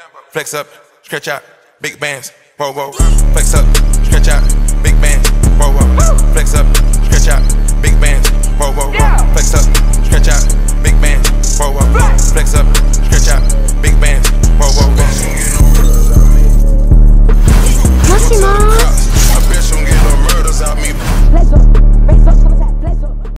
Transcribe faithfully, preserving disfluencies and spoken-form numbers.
Flex up, stretch out, big bands, roll, roll. Flex up, stretch out.